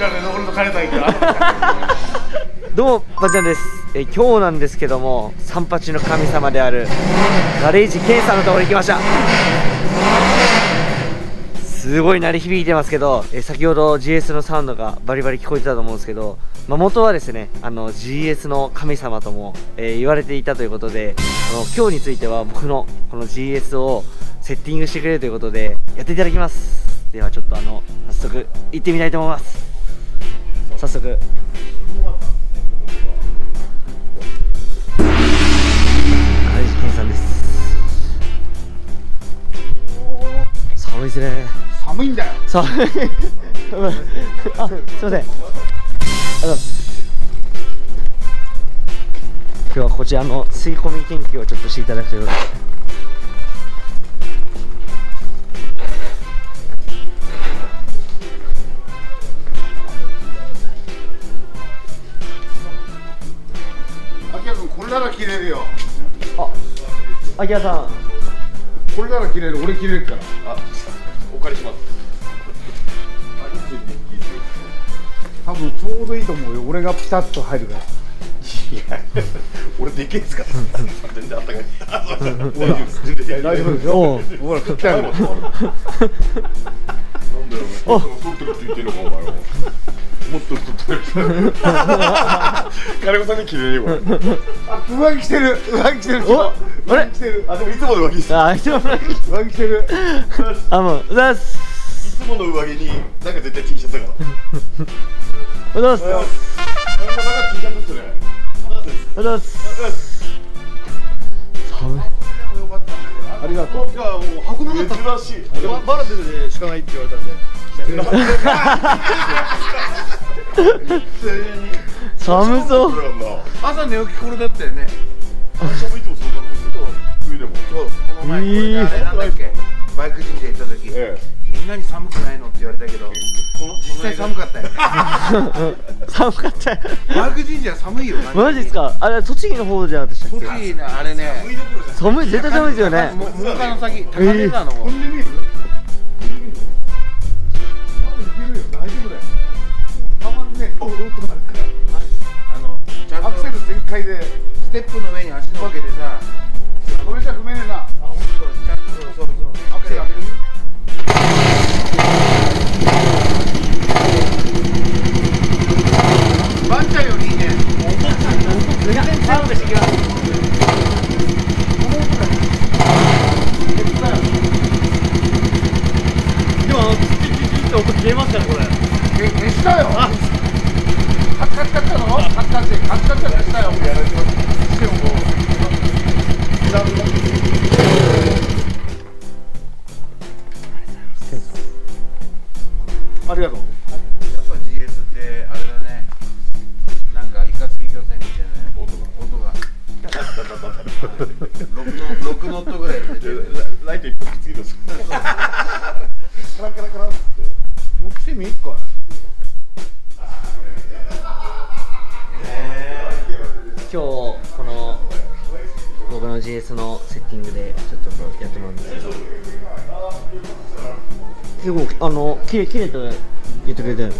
らで俺と金たいから。 どうもばちゃんです。今日なんですけども、三八の神様であるガレージケンさんのところに行きました。すごい鳴り響いてますけど、先ほど GS のサウンドがバリバリ聞こえてたと思うんですけど、元はですね、GS の神様とも、言われていたということで、今日については僕のこの GS をセッティングしてくれるということでやっていただきます。ではちょっと早速行ってみたいと思います。早速ガレージケンさんです。寒いですね。 寒いんだよ。 寒い。あ、すいません。今日はこちらの吸い込み研究をちょっとしていただくということで。 これなら切れるよ。 あきらさん、 これなら切れる。俺切れるから。お借りします。多分ちょうどいいと思うよ。俺がピタッと入るから。いや、俺でけえっすから。全然あったかい。大丈夫ですよ。ほら、ぴったり。なんだよ。太ってるって言ってんのかお前は。もっと太ってる。金子さんに切れるよ。上着着てる。上着着てる。 あれ？ 着てる。でもいつもの上着です。 いつもの上着着てる。 もうざっす。 いつもの上着になんか絶対 T シャツだから。 おざっす。 なんか T シャツっすね。 おざっす。寒い。ありがとう。いやもう箱なかった。珍しい。バラでしかないって言われたんで。寒そう。 朝寝起きこれだったよね。会社もいつもその格好してた。冬でも。そう。この前これあれなんだっけ。バイク人で行った時、みんなに寒くないのって言われたけど、実際寒かったよ。 寒かったよ。 バイク神社寒いよ。 マジですか。あれ栃木の方じゃなかったっけ。 栃木あれね。 寒い、絶対寒いですよね。 向かの先、高根沢の方。飛んでみる？大丈夫だよ。たまにね、こう音があるから。ちゃんとアクセル全開でステップの上に足乗っけてさ。これじゃ踏めねえな。本当。ちゃんとそうアクセル開けてみ。ワンちゃんよりいいね。 全然サウンドしてきます。でもって音消えますからこれ。 消したよ。カッカッカッカのカッカッカッカッカッ消したよ。やられてます。してももう。ありがとう。やっぱ GS ってあれだね。なんかイカ釣り漁船みたいな音が。6ノットぐらいで。ライト一発きついです。カラカラカラって。もう癖見っか。 今日この僕の GS のセッティングでちょっとやってもらうんですけど、結構綺麗と言ってくれて。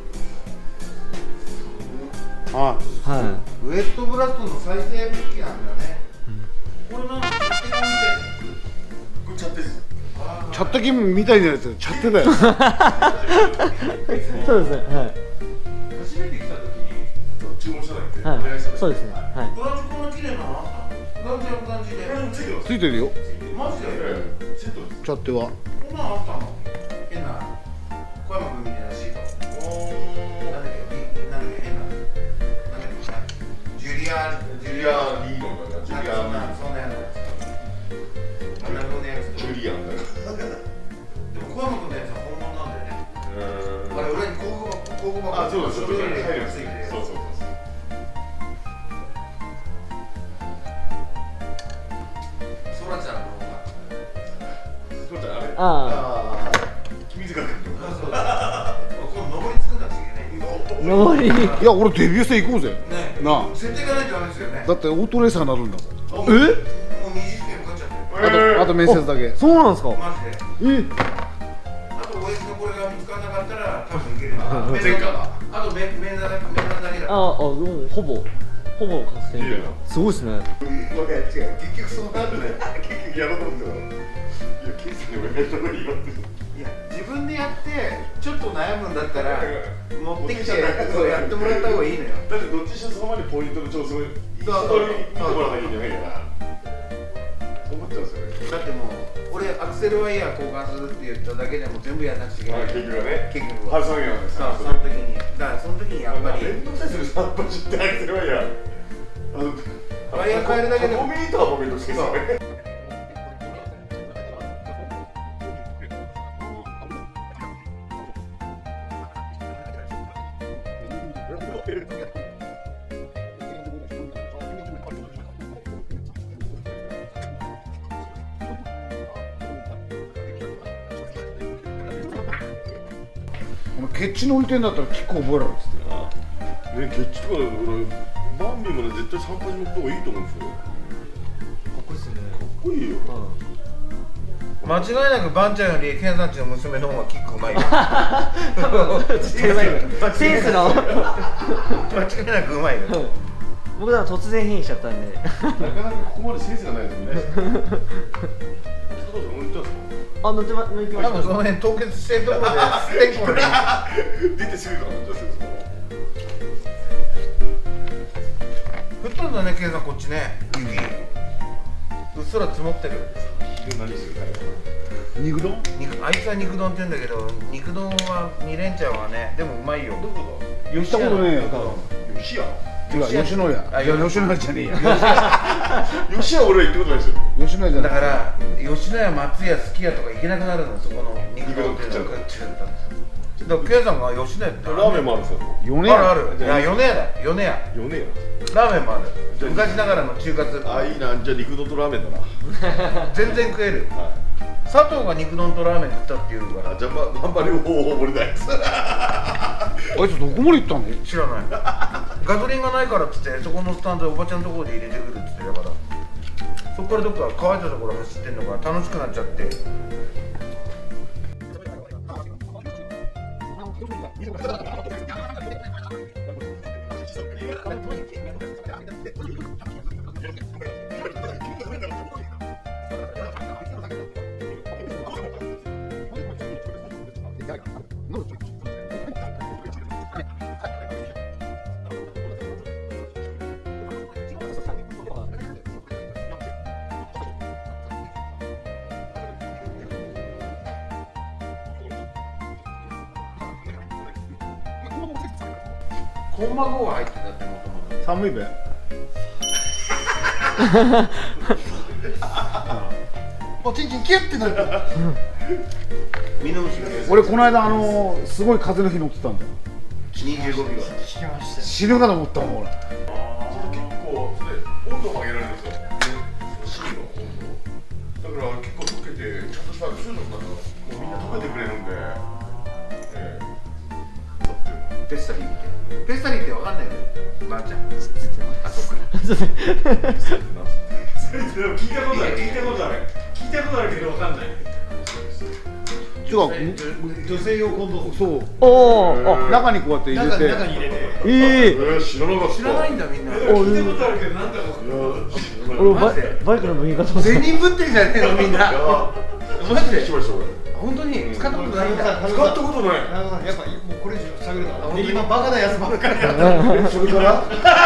はい。ウェットブラストの再生武器なんだね。これなんかチャット機みたいなやつ、チャットだよ。 そうですね。はい。 初めて来た時に注文しただけ。 はい。そうですね。はい。 ブランチこんな綺麗なの？感じで。ついてるよ。マジで？チャットは。こんなのあったの？変な小山君みたいなシート。なんだっけ変な。なんだっけジュリアリーノだな。ジュリアそんなやつ。あんなのやつ。ジュリアンだよ。でも小山君のやつは本物なんだよね。あれ裏に工具箱。あ、そうです。そうそうそう。ソラちゃんの方が。ソラちゃんあれ。ああ。君塚君。そうだ。この上りつくんだ次ね。 上り。 いや、俺デビュー戦行こうぜ。 ね。 なあ。 設定がないとダメですよね。 だってオートレーサーになるんだもん。 もう20分かかっちゃってる。 あと面接だけ。 そうなんですか。 マジで。 え。 あと親父のこれが見つからなかったら多分いけける前科があと面談だけだ。 もうほぼ確定みたいな。すごいですね。 違う、結局そうなるね。結局やろうと思ってた。いや、ケースにもやるとこいいよって。いや、自分でやってちょっと悩むんだったら持ってきてそうやってもらった方がいいのよ。だってどっちにしろそこまでポイントの調整を一通り見てもらわなきゃいけないから思っちゃうんですよね。だってもう俺アクセルワイヤー交換するって言っただけでも全部やらなくちゃいけない。結局はね。結局は。そうなんですよ。その時にだからその時にやっぱり面倒くさいですよ。散歩してアクセルワイヤーワイヤー変えるだけでも5ミリとかも面倒くさいですよね。 ケッチの運転だったらキック覚えられるっつってね、ケッチとかだからバンビもね絶対散歩に乗った方がいいと思うんですよ。かっこいいっすよね。 かっこいいよ。 間違いなくバンちゃんよりケンさんちの娘の方がキックうまいよ。 センスの間違いなくうまいよ。 僕だから突然変異しちゃったんでなかなかここまでセンスがないですよね。 あ、乗ってま、乗ってました。 多分その辺凍結してるところでステンコル出てすぐかな。 降ったんだね、ケンさんこっちね。雪うっすら積もってる。 何するか肉丼？ あいつは肉丼って言うんだけど、肉丼は2連チャンはね、でもうまいよ。どこだ？ 行ったことねえよ。 吉屋？ 違う、吉野家。いや、吉野家じゃねえや。 吉屋俺は行ったことないですよ。 吉野家じゃない。 だから吉野家、松屋、すき家とか行けなくなるの、そこの肉丼っていうのが食っちゃったんですよ。だからケンさんが吉野家ってラーメンもあるんですよ。 米屋？ ある。いや、米屋だ。米屋。 米屋。 ラーメンもある。昔ながらの中華スープ。 あ、いいな。じゃあ肉丼とラーメンだな。 全然食える。佐藤が肉丼とラーメン食ったっていうから。 じゃあバンバリ方法盛りたいです。 あいつどこまで行ったの？ 知らない。ガソリンがないからっつってそこのスタンドでおばちゃんのところで入れてくるっつってだから、そこからどっか乾いたところ走ってんのが楽しくなっちゃって。コンマ5が入ってたってもともと。 寒いべ。おちんちんキュッてなる。 ミノムシが俺この間すごい風の日乗ってたんだよ。 25秒。 死ぬかと思ったもん俺。 結構温度を上げられるんですよ。芯の温度。だから結構溶けてちゃんとした通路になったらもうみんな溶けてくれるんで。 ペスタリーってペスタリーってわかんないよね、ばあちゃん。あ、そっか。 聞いたことあるけどわかんない。 違う、 女性用コンドーム。 そう。 おお、 中にこうやって入れて。 中に入れて。 知らなかった。 知らないんだみんな。 聞いたことあるけどなんだか。 俺バイクの部品かと思って。 全人ぶってんじゃねえのみんな。マジで。本当に使ったことないんだ。 使ったことない。 やっぱもうこれ以上喋るから。今バカなやつばっかりや。 それから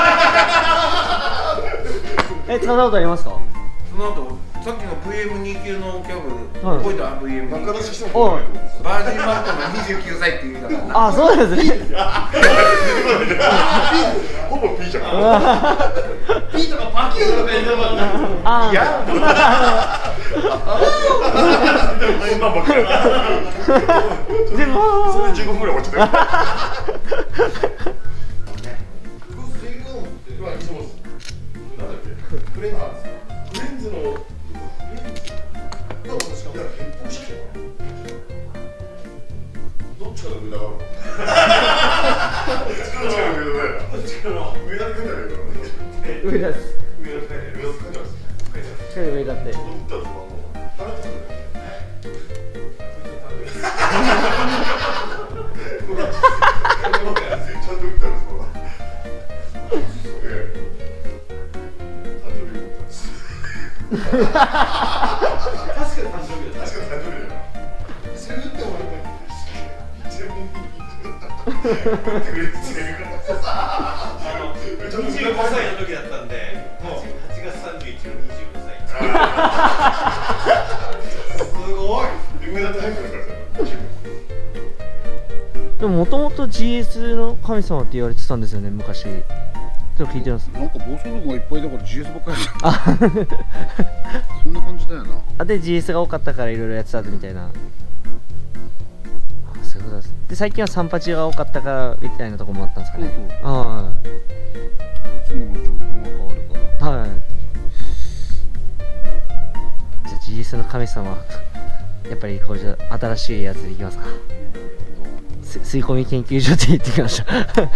使ったことありますか？ その後さっきの VM29 のキャブ覚えた？ VM 中出ししてもバージンマットの29歳っていう意味だから。 あ、そうですね。 ほぼ P じゃん。 P とかパキューとか言いながら。いや。 そんなんばっかり。 でもそれで15分ぐらい終わっちゃった。フレンズのどっちかの上だろう。どっちかの上だよ。どっちかの上だけじゃないか。 上です。 上だって上だって。 確か誕生日だ。それ打ってもらった25歳の時だったんで、8月31日の25歳。すごい。 でももともと GS の神様って言われてたんですよね、昔。ちょっと聞いてます。 なんか暴走族がいっぱいだから GS ばっかりやそんな感じだよな。 あ、で GS が多かったからいろいろやってたみたいな。あ、そういうことです。で最近は38が多かったからみたいなところもあったんですかね。 そうそう。 あいつもの状況が変わるから。 あ、はい。じゃあ GS の神様やっぱりこういう新しいやつでいきますか。吸い込み研究所って言ってきました。 ワンちゃん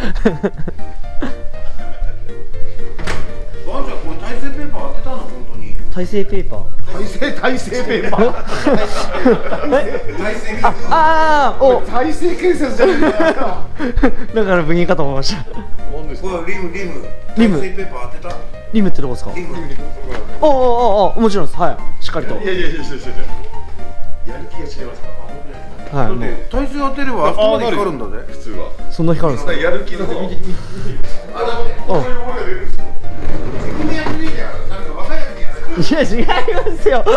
これ耐性ペーパー当てたの本当に。 耐性ペーパー。 耐性ペーパー。耐性ああ、お。 耐性建設じゃねえか。 だから分岐かと思いました。 これリム。 リム耐性ペーパー当てた？ リムってどこですか？ リム。 お、もちろんです。はい、しっかりと。 いややる気が違いますか？ はい、もう耐性当てればあそこまで光るんだぜ。 普通は。 そんな光るんですか？ やる気の。あ、だってこういう汚れが出るんですよ。 自分でやってみてやる。なんか若いやつにやる。 いや、違いますよ。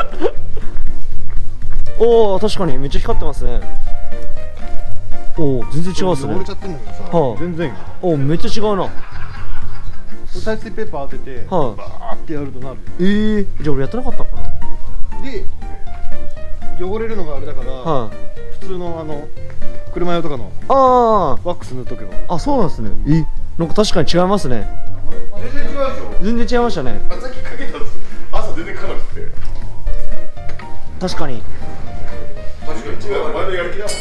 おお、確かにめっちゃ光ってますね。おお、全然違うっすね。 汚れちゃってんだけどさ、 はあ、 全然おお、めっちゃ違うな。 耐水ペーパー当てて、 はバーってやるとなる。 じゃあ俺やってなかったのかな。 で、汚れるのがあれだから、 はい、 普通の車用とかのあワックス塗っとけば。 あ、そうなんですね。なんか確かに違いますね。 全然違うでしょ。 全然違いましたね。 さっきかけたんですよ。朝全然かかなくて。 確かに。 確かに違う、前のやる気だもん。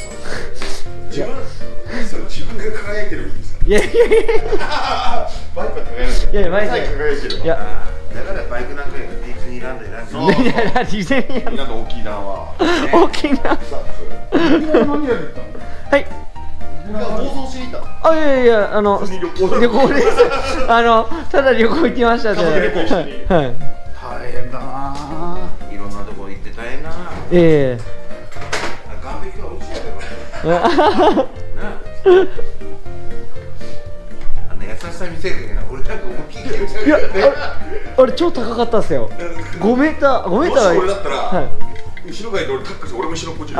自分が輝いてるんですか？ いやバイクは輝いてる。 いや、前輝いてる。 いや、 だからバイクなんかディズニーランド選んでる。 いや、ディズニーなんか沖縄。 沖縄。 サッ何やってたの？ はい。 暴走しに行った。 あ、いやいや、 旅行旅行です。ただ旅行行きましたじゃない。 家族旅行しにはい。 大変だな。いろんなとこ行って大変だな。 ええ。 岸壁が落ちちゃうよ。優しさ見せるけど、俺なんか思いっきり気をつけいや、 るよね。 あれ超高かったっすよ。5メーターもし俺だったら、 はい。 後ろ側で俺タックス、俺も後ろこっち。 そ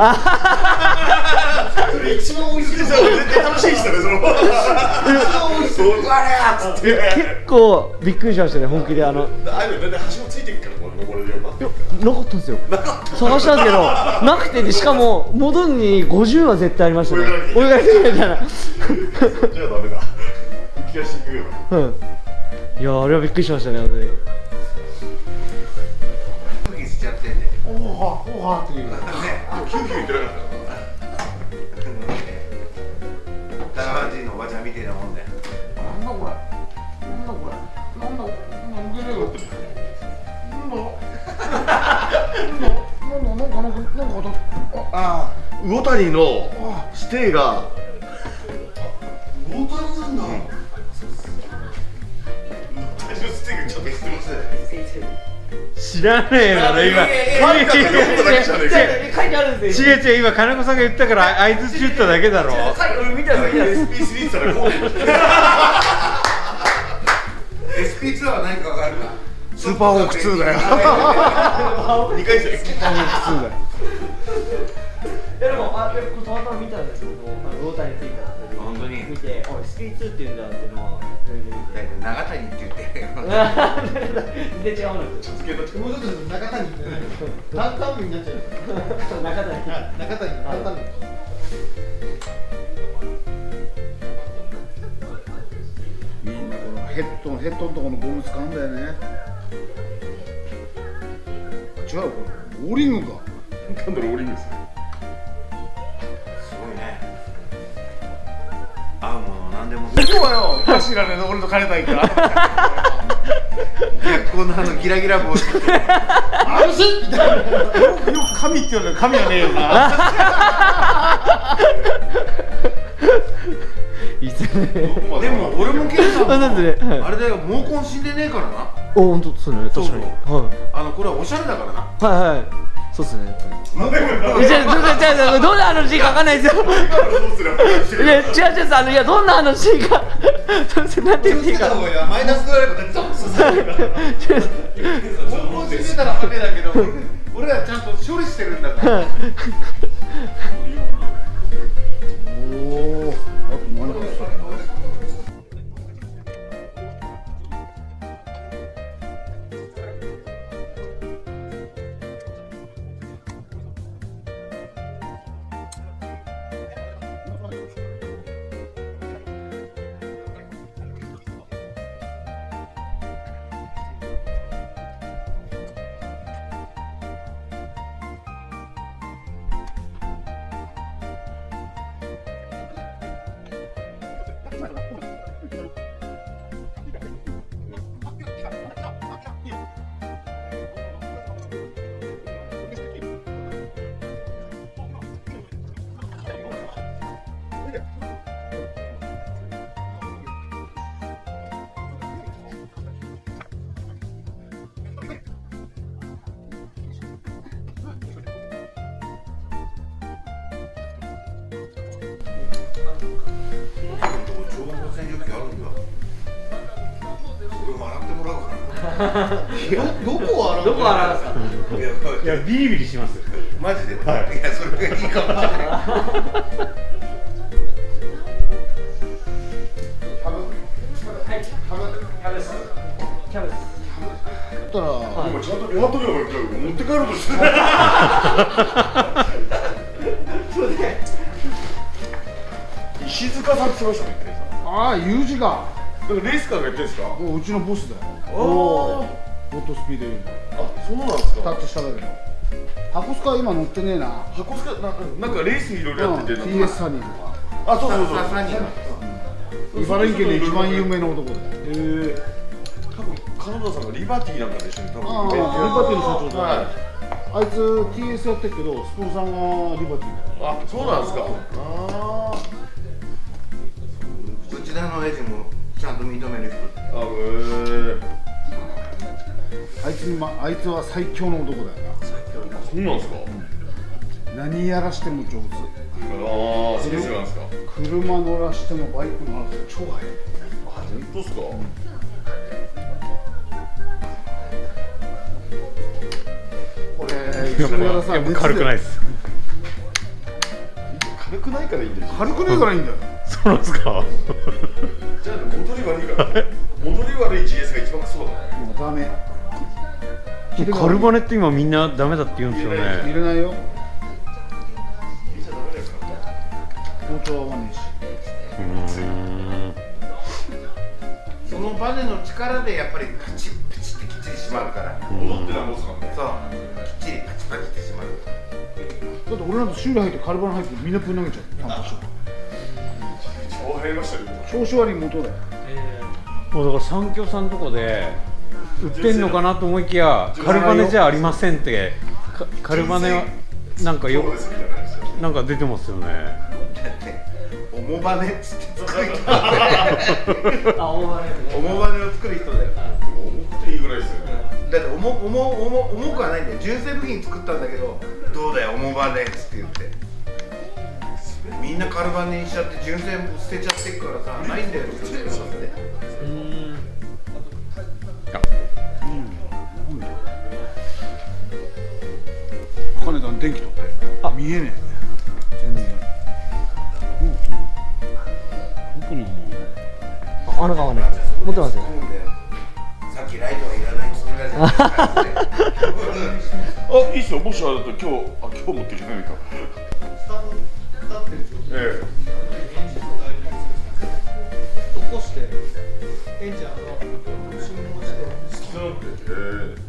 れ一番美味しい。 絶対楽しいですよね、その。そうあれやっつって。 結構びっくりしましたね、本気で。 ああいうのだいたい橋もついてるから、これ登れるようになってるかなかったんですよ。探したんですけど、なくて、でしかも戻るに50は絶対ありましたね。泳がなきゃいけないみたいな。 ら。じゃあダメだ。浮き足してくれば。 うん。いや、あれはびっくりしましたね、本当に。 空気しちゃってんで。 おはっていう。 ね。 キューキュー言ってなかった。 タワー人のおばちゃんみたいなもんだよ。 なんだこれ。なんだ。 ああ、魚谷のステイが。 魚谷なんだ。 ステイがちゃんとしてます。 知らねえだろ、今。 書いてあるだけじゃねえか。 書いてあるんですよ。違う、今、金子さんが言ったから、合図打っただけだろ。 俺見たら SP3 って言ったらこう。 SP2 は何かわかるか。 スーパーホーク2だよ。 2回戦。 いやでも、これたまたま見たんですけど、ローターについたんで、 本当に見て、あ、SP2 って言うんだっていうのは、それで見て。 長谷って言って。 全然違うのですよ。 もうちょっと中谷ってね。担々麺になっちゃう。 中谷。 中谷担々麺。 みんなこのヘッドのところのゴム使うんだよね。違う、これオーリングか。 なんだろう、オーリングですね。 すごいね。合うものなんでも。 ここはよ、知らねえの俺と金谷から。 逆光のギラギラ帽子。 あるしみたいな。よく神って言うのに神はねえよな。 いいっすね。 でも俺もケンさんもなんでね、はいあれだよ、毛根死んでねえからな。 お、本当そうね、確かに。はい。 これはおしゃれだからな。 はいはい。そうっすね、やっぱり。じゃあ、どんな話かわかんないですよ。いや、違う、いや、どんな話か。なんて言っていいか。 マイナスドライブでドンとされるから。思いついたらハゲだけど、俺らちゃんと処理してるんだから。 おお、あと何かしたいな。 どこ洗うんですか。 いや、ビリビリします。 マジで。いや、それがいいかもしれない。 たら、 今ちゃんとニワトリを持って帰ろうとしてる。石塚さんって言ってましたね。 ああ、U字が。 レースカーがやってるんですか。 うちのボスだよ。 おお。 ゴッドスピードユー。 あ、そうなんですか。 タッチしただけど。箱スカ今乗ってねえな。 箱スカなんかレースいろいろやってて。 TS サニーとか。 あ、そうそうそう。 茨城県で一番有名な男だよ。 多分金田さんがリバティなんかで一緒に多分リバティの社長だ。あいつ TS やってるけど、スポンサーがリバティだよ。 あ、そうなんですか。 内田のエイジもちゃんと認める人。 あいつは最強の男だよな。 そうなんですか。 何やらしても上手。 ああ、そうなんですか。 車乗らしてもバイク乗らせて超速い。 あ、本当ですか。 これ軽くないです。 軽くないからいいんですよ。 軽くないからいいんだよ。 そうなんですか。 じゃあ戻り悪いから。戻り悪い GS が一番クソだね。 もうダメ。 カルバネって今みんなダメだって言うんですよね。 入れないよ。 入れちゃダメだよ。 包丁は合わねえし。 そのバネの力でやっぱりカチップチってきっちり締まるから。 戻ってなんぼすかね。 そう。きっちりパチパチって締まる。 だって俺なんて修理入ってカルバネ入ってみんなぶん投げちゃう。 超入りましたよ。 調子悪い元だよ。 もうだから三協さんとこで売ってんのかなと思いきやカルバネじゃありませんってカルバネはなんかよくなんか出てますよね。 オモバネっつって作る人だよ。オモバネを作る人だよ。 重くていいぐらいですよね。 だって重くはないんだよ。純正部品作ったんだけど、どうだよオモバネっつって言って。みんなカルバネにしちゃって純正捨てちゃってっからさ、ないんだよって言って。 金田電気取って。あ、見えねえ。全然。奥に。 穴が合わない。持ってますよ。 さっきライトはいらないって言ってたじゃないですか。 あ、いいっすよ。もしあれだったら今日持ってきてないか。ええ。 起こしてエンジン信号してスタートって。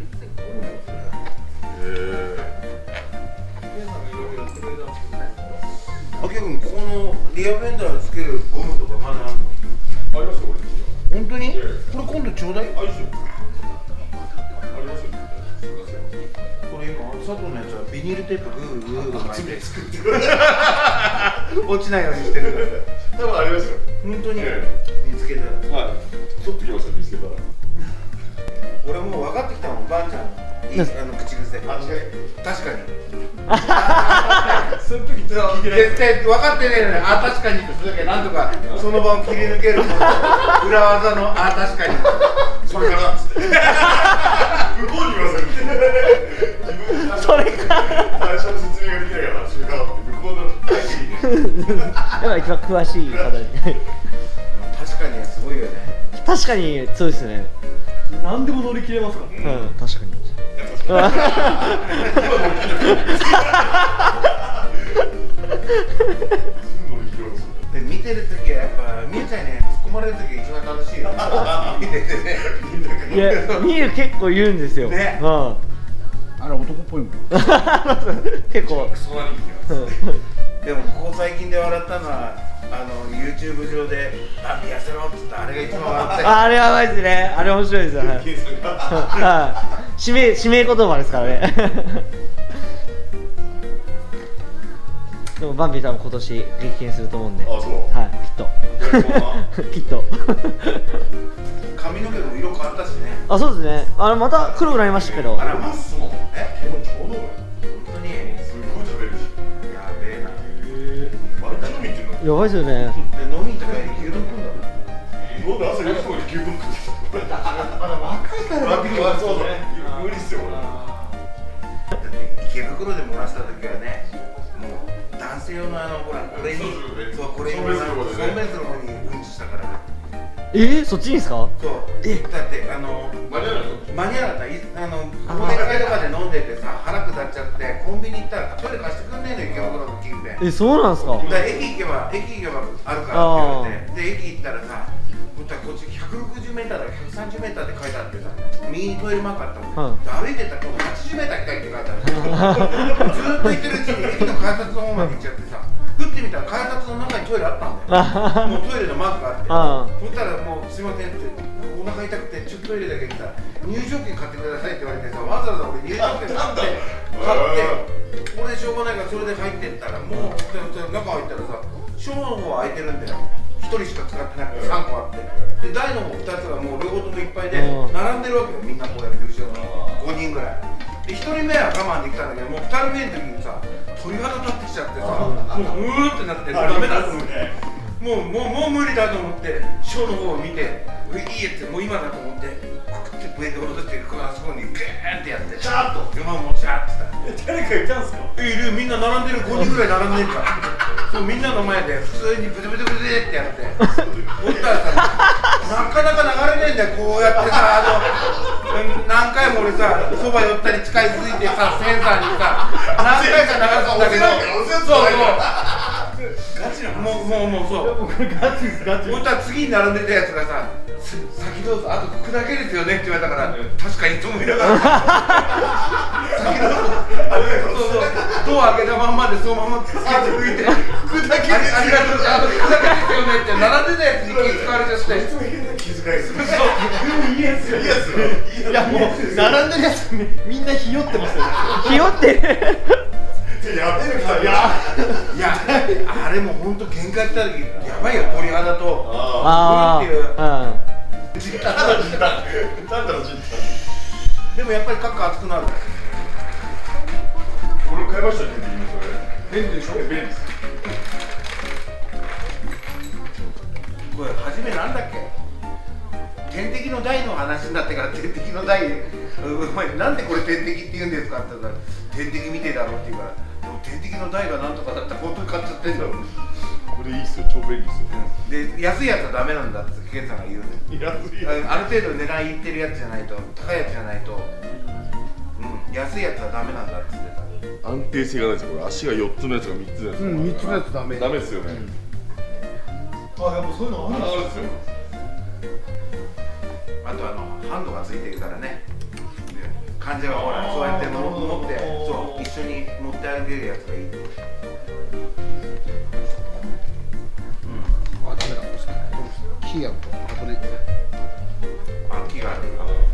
あきら君、ここのリアフェンダーつけるゴムとかまだあるの？ ありますよ、俺。 本当に？これ今度ちょうだい。 あ、いいっすよ。ありますよ。 これ今佐藤のやつはビニールテープグー巻いて作ってる。落ちないようにしてる。 多分ありますよ。 本当に見つけたら。 はい。取ってきました、見つけたら。 お俺もう分かってきたもん、ばあちゃんの口癖。確かに。その時絶対分かってねえのに、あ、確かにってするだけなんとかその場を切り抜ける裏技の、あ、確かに。 それからっつって向こうに言わせるそれか最初の説明ができないからそれからって向こうの相手にやっぱ一番詳しい方に確かにすごいよね。 確かにそうですね。 何でも乗り切れますからね。 うん、確かに。 で見てるときはやっぱみゆちゃんに突っ込まれるときが一番楽しいよ。見ててね。 いや、みゆ結構言うんですよ。 ね。 うん。 あれ男っぽいもん。 結構。 でもここ最近で笑ったのはYouTube 上で「あ、痩せろ」っつったあれが一番笑ったよ。 あれやばいですね。あれ面白いですよ。はい。指名言葉ですからね。でもバンビー多分今年激変すると思うんで。 あ、そう。 はい、きっと。 髪の毛も色変わったしね。 あ、そうですね。また黒くなりましたけど。 あらまっすもん。え？ でもちょうどよ。 本当に。 すごい食べるし。 やべえな。 毎日飲み行ってるの。 やばいですよね。 で飲みに行った帰り牛丼食うんだもん。 僕朝4時まで牛丼食ってた。 まだ若いからそうそう。無理っすよ。 だって池袋で漏らした時はね、もう男性用のほらこれにそうこれにソーメンスの方にうんちしたから。 そっちにですか？ そう。だって間に合わなかった。忘年会とかで飲んでてさ腹下っちゃってコンビニ行ったらトイレ貸してくんねえの池袋の近辺。 そうなんですか？ だから駅行けばあるからって言われて、で駅行ったらさ、こっち160メーターだか130メーターって書いてあってさ、右にトイレマークあったもん。歩いてったら80メーター行きたいって書いてある。ずーっと行ってるうちに駅の改札の方まで行っちゃってさ、ふってみたら改札の中にトイレあったんだよ。もうトイレのマークがあって、そしたらもうすいませんってお腹痛くてちょっとトイレだけ行ったら入場券買ってくださいって言われてさ、わざわざ俺入場券買ってこれでしょうがないからそれで入ってったらもう中入ったらさ、小の方は空いてるんだよ。1人しか使ってなくて3個あって、で大の方2つがもう両方ともいっぱいで並んでるわけよ。みんなこうやって後ろの5人ぐらいで、1人目は我慢できたんだけど、もう2人目の時にさ鳥肌立ってきちゃってさ、もううーってなってダメだと思って、もう無理だと思ってショーの方を見て、いいやってもう今だと思ってクッて上で下ろしてあそこにグーンってやってシャーッともうシャーッて誰かいたんすか？ いる、みんな並んでる、5人ぐらい並んでるからそうみんなの前で普通にブツブツブツってやってほったらさ、なかなか流れねえんだよ。こうやってさ何回も俺さそば寄ったり近づいてさセンサーにさ何回か流すんだけど、もうそうガチですガチ。 ほったら次に並んでたやつがさ「先どうぞ、あとここだけですよね」って言われたから、確かにと思いながら先どうぞドア開けたまんまでそのままつけて拭いて「服だけありがとうございます、服だけですよね」って並んでたやつに気使われちゃって、 気遣いする。 でもいいやつよ。 いいやつ。 いやもう並んでるやつみんなひよってますよね。 ひよってる。 やべえな。 いやあれも本当限界来た時やばいよ。鳥肌とあっていうあ、 でもやっぱりカッカ熱くなる。 俺買いましたね。 便利でしょ？ 便利です。 これ初めなんだっけ、天敵の台の話になってから天敵の台お前なんでこれ天敵って言うんですかって言ったら天敵みてえだろって言うから、でも天敵の台がなんとかだったら本当に買っちゃってんだよ。 これいいっすよ、超便利っすよ。 で安いやつはダメなんだってケンさんが言うのよ。ある程度値段いってるやつじゃないと、高いやつじゃないと、安いやつはダメなんだって言ってた。 安定性がないですよ。これ足が4つのやつが3つのやつ。 3つのやつダメ。 ダメですよね。 あ、やっぱそういうのあるんですよ。 あとハンドがついてるからね。患者がほらそうやって持ってそう一緒に持って歩けるやつがいい。 あ、ダメだ。キーやると危ねえ。 あ、木がある。